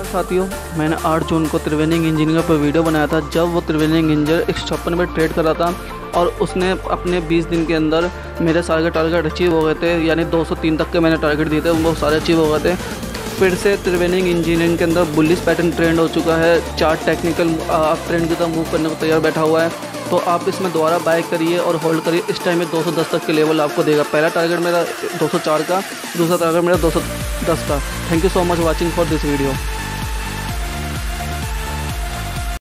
साथियों, मैंने 8 जून को त्रिवेणी एंग इंजीनियर पर वीडियो बनाया था, जब वो त्रिवेणी एंग इंजीनियर 156 में ट्रेड कर रहा था और उसने अपने 20 दिन के अंदर मेरे सारे टारगेट अचीव हो गए थे। यानी 203 तक के मैंने टारगेट दिए थे, वो सारे अचीव हो गए थे। फिर से त्रिवेणी एंग इंजीनियरिंग के अंदर बुलिश पैटर्न ट्रेंड हो चुका है। चार्ट टेक्निकल अप ट्रेंड की तरह मूव करने को तैयार बैठा हुआ है, तो आप इसमें दोबारा बाय करिए और होल्ड करिए। इस टाइम में 210 तक के लेवल आपको देगा। पहला टारगेट मेरा 204 का, दूसरा टारगेट मेरा 210 का। Thank you so much watching for this video.